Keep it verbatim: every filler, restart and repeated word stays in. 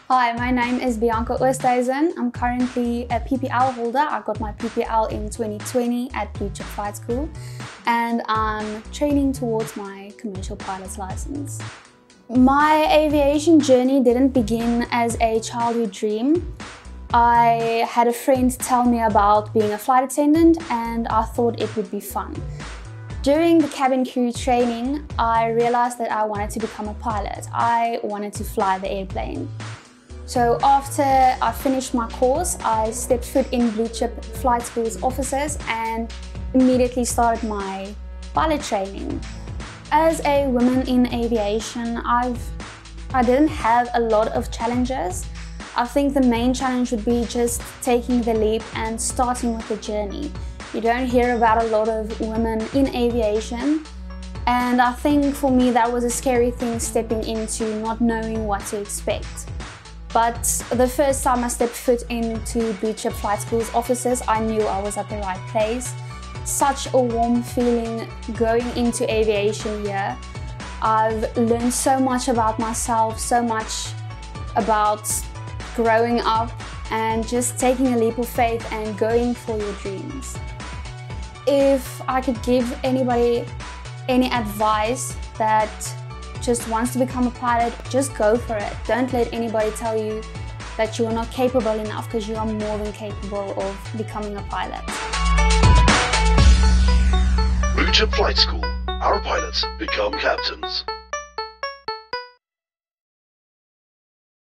Hi, my name is Bianca Oosthuizen. I'm currently a P P L holder. I got my P P L in twenty twenty at Blue Chip Flight School, and I'm training towards my commercial pilot's license. My aviation journey didn't begin as a childhood dream. I had a friend tell me about being a flight attendant and I thought it would be fun. During the cabin crew training, I realized that I wanted to become a pilot. I wanted to fly the airplane. So after I finished my course, I stepped foot in Blue Chip Flight School's offices and immediately started my pilot training. As a woman in aviation, I've, I didn't have a lot of challenges. I think the main challenge would be just taking the leap and starting with the journey. You don't hear about a lot of women in aviation, and I think for me that was a scary thing, stepping into not knowing what to expect. But the first time I stepped foot into Blue Chip Flight School's offices, I knew I was at the right place. Such a warm feeling going into aviation here. I've learned so much about myself, so much about growing up and just taking a leap of faith and going for your dreams. If I could give anybody any advice that just wants to become a pilot, just go for it. Don't let anybody tell you that you are not capable enough, because you are more than capable of becoming a pilot. Blue Chip Flight School. Our pilots become captains.